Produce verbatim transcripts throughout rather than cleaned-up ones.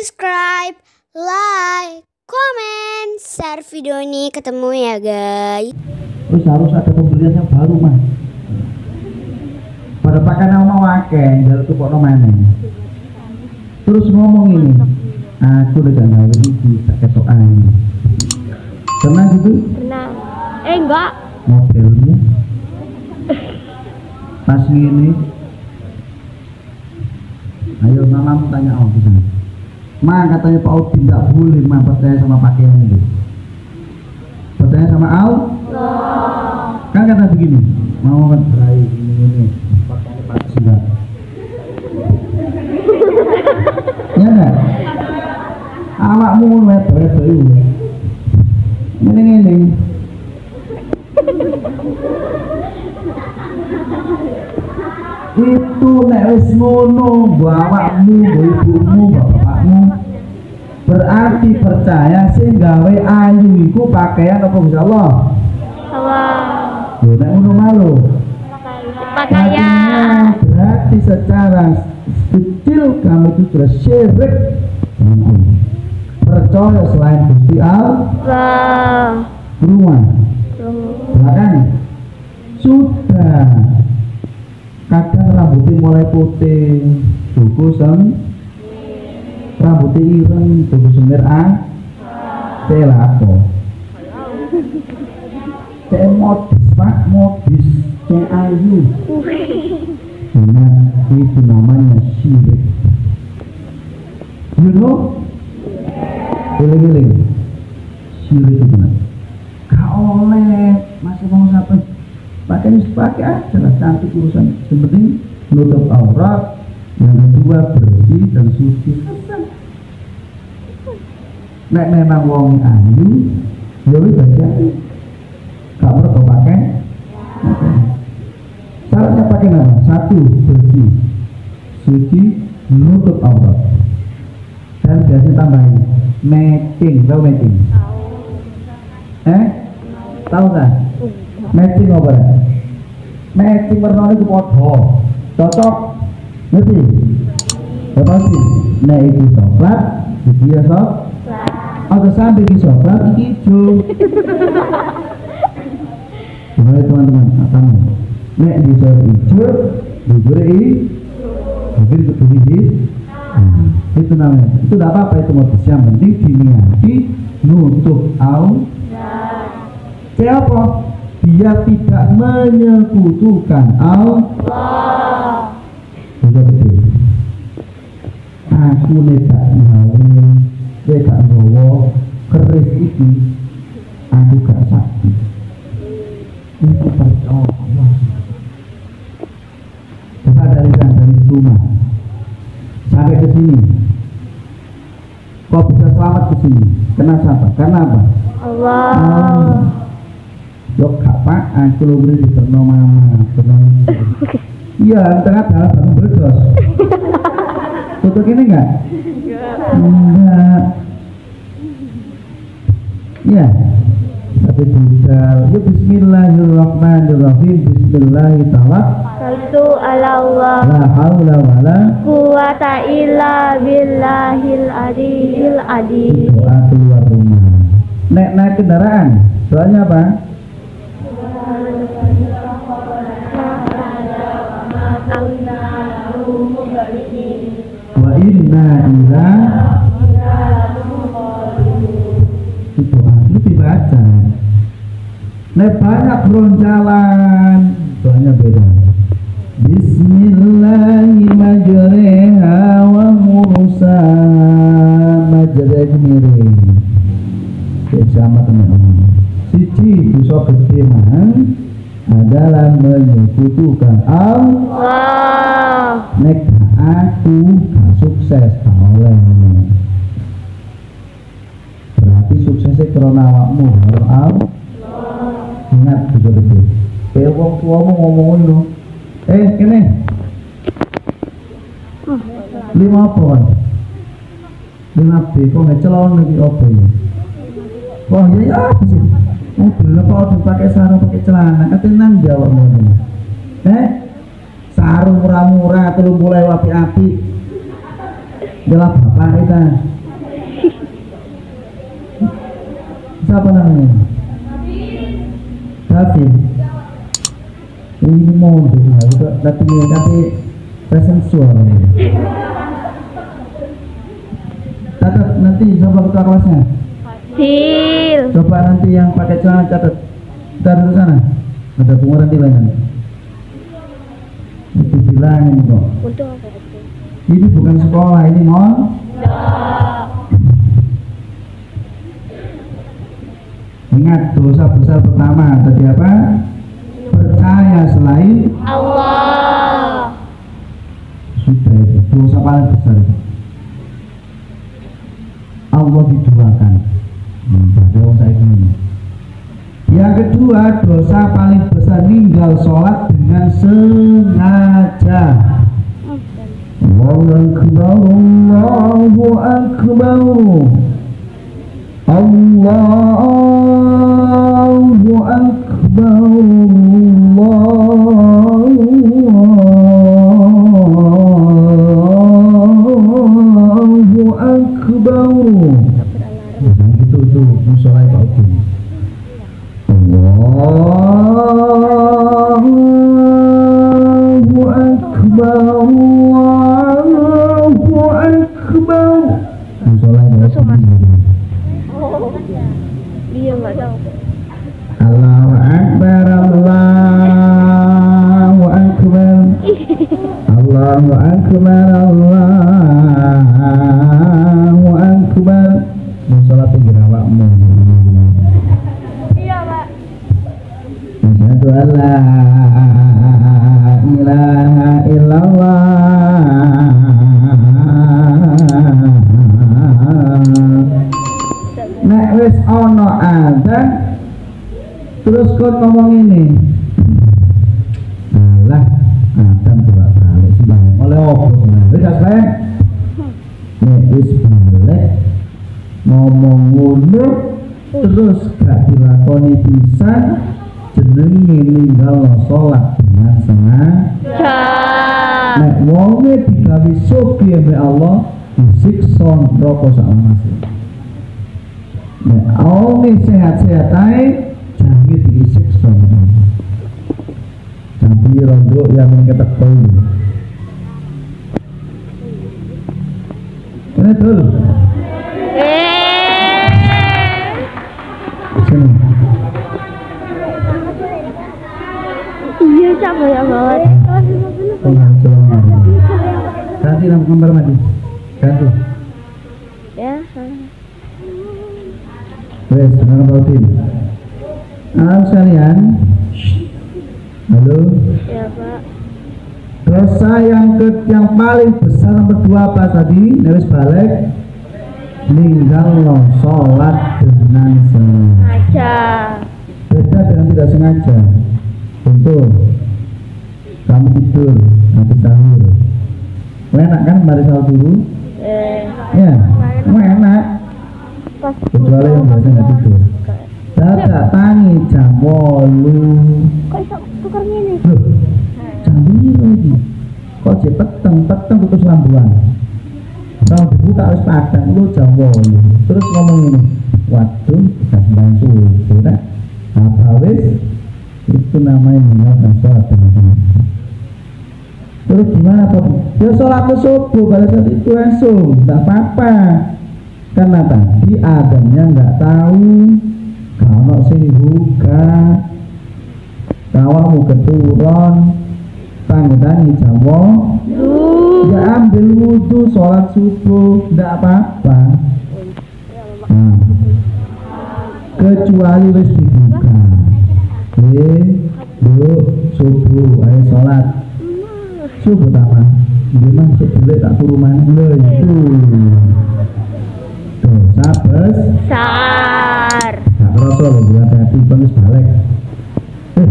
subscribe, like, komen, share video ini ketemu ya guys. Terus harus ada pembelian yang baru mas. Pada pakai nama wakil, jalur tuh kok namanya. Terus ngomong ini, aku udah gak ngalir ini pakai soal. Pernah gitu? Pernah. Eh enggak. Modelmu pas gini. Ayo mamamu tanya oh gitu. Ma katanya Pak Audi tidak boleh ma percaya sama pakaian itu. Percaya sama Allah. Kan kata begini, mau berai ini ini pakaiannya pantas enggak? Ya enggak? Awakmu lebar-lebar itu. Ini ini. Itu nek wis ngono bawakmu, ibumu, bapakmu berarti percaya sing gawe ayu iku pakaian apa Gusti Allah? Allah. Lho nek ngono malu. Pakaian. Berarti secara kecil kamu itu sudah syirik. Percaya selain Gusti Allah. Rumah. Belakang. Sudah. Kadang rambutnya mulai putih, buku sem, rambutnya ireng, buku semir a, telako. Cek modis pak, modis, cek ayu. Nah, itu namanya syirik. You know? Giling-giling. Syirik itu nak. Gak oleh, masih mau sampai. Pakai pakai aja lah, cantik urusan. Yang penting menutup aurat, yang kedua bersih dan suci. Nek memang wong ayu, ya wis aja. Gak perlu pakai. Syaratnya pakai apa? Satu bersih, suci, menutup aurat. Dan biasanya tambahin matching, tahu matching? Eh, tahu nggak? Matching apa ya? Matching warna itu podo, cocok, ngerti? Apa sih? Nah itu coklat, itu ya sob. Atau sampai di coklat, ini hijau. Boleh teman-teman, kamu. Nek di sore hijau, di sore ini, mungkin itu hijau. Itu namanya. Itu tidak apa-apa itu modus yang penting diniati nutup au. Siapa? Dia tidak menyekutukan Allah. Sudah betul. Aku tidak mau, tidak bawa keris itu. Aku gak sakti. Itu percaya Allah. Kita dari dari rumah sampai ke sini. Kok bisa selamat ke sini? Kenapa? Karena apa? Allah. Allah. Dok apa? Aku lu beri di terno mama, terno. Iya, tengah dalam baru berdos. Tutup ini enggak? Enggak. Iya. Tapi budal. Ya Bismillahirrahmanirrahim. Bismillahirrahmanirrahim. Ala Allah. La haula wala quwata illa billahil adil adil. Doa keluar rumah. Nek naik kendaraan, doanya apa? Wa inna ila itu itu dibaca. Nek banyak beronjalan, doanya beda. Bismillahi majreha wa mursa majreh miring. Sama teman-teman. Siji bisa gede mahal adalah menyekutukan Allah. Nek aku gak sukses gak oleh. Berarti suksesnya karena awakmu harus Allah. Ingat juga betul. Eh wong tuamu ngomongin lo. Eh kene. Lima pon. Lima B kok ngecelon lagi apa ini? Wah ya ya apa sih? Mobil apa pakai sarung pakai celana katanya nang jawab ngomong. Eh sarung murah-murah terus mulai wapi-api. Jelas bapak kita. Siapa namanya? David. Ini mau dong, tapi tapi presensual. Catat nanti siapa ketua kelasnya? Sil. Coba nanti yang pakai celana catat. Kita di sana. Ada pengurangan di lain. Itu bilangin kok. Untuk apa itu? Ini bukan sekolah, ini mall. Ingat dosa besar pertama tadi apa? Percaya selain Allah. Sudah itu dosa paling besar itu. Allah diduakan. Hmm, dosa ini. Yang kedua, dosa paling besar ninggal sholat dengan sengaja. Allahu Akbar, Allahu Akbar, Allahu Akbar, Allahu Akbar. Jangan gitu tuh, musola Pak Udin. Allahu Akbar, Allahu Akbar. Musola Pak Udin. Dia nggak tahu. Allahu Akbar, Allahu Akbar, Allahu Akbar, Allahu Akbar. Musola pinggir awakmu. Iya, Pak. Asyhadu an la ilaha illallah. Nek wis ana adzan terus kon ngomong ini. Alah, adzan bolak balik sembahyang. Oleh opo sembahyang? Wis sembahyang. Nek wis balik ngomong ngono terus gak dilakoni pisan jenenge ninggal salat dengan sengaja. Nek wonge digawe sugih ambek Allah disiksa neraka sak masih. Nek wonge sehat-sehat ae jange disiksa. Tapi rondo yang ketekol. Ini dulu. Sini. Iya, Cak, banyak banget. Tengah celana. Ganti lampu kamar mandi. Ganti. Ya. Wes, dengan Pautin. Anak sekalian. Halo. Ya, Pak. Dosa yang ke yang paling besar nomor dua apa tadi? Newis balik. Ninggal lo sholat dengan sengaja. Beda dengan tidak sengaja. Contoh, kamu tidur nanti sahur. Enak kan mari sahur dulu? Eh. Ya, enak. Kecuali yang biasa nggak tidur. Dadak tangi jam wolu. Kok iso tukar ngene? Loh, jam biru lagi. Kok je peteng peteng putus lambuan. Kalau dibuka harus padang lu jam wolu. Terus ngomong ini, waduh, kita sembahyang subuh, kan? Apa wis? Itu namanya meninggalkan sholat teman-teman. Terus gimana Pak? Ya sholat subuh pada saat itu langsung, tidak apa-apa. Karena tadi adamnya nggak tahu kalau sing buka kawamu keturun tangi-tangi jamu ya ambil wudhu sholat subuh tidak apa-apa. Nah, kecuali wis dibuka eh bu subuh ayo sholat subuh taman gimana sih dulu tak turu mana lo itu dosa besar gak kerasa loh buat hati penuh balik eh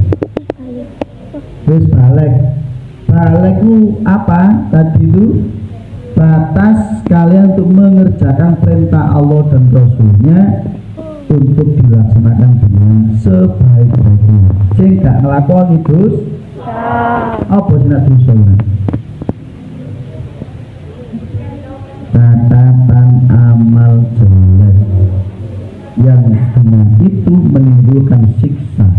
terus balik balik itu apa tadi itu batas kalian untuk mengerjakan perintah Allah dan Rasulnya untuk dilaksanakan dengan sebaik-baiknya sing gak ngelakoni terus apa sih nak dosa catatan amal jelek yang siksa.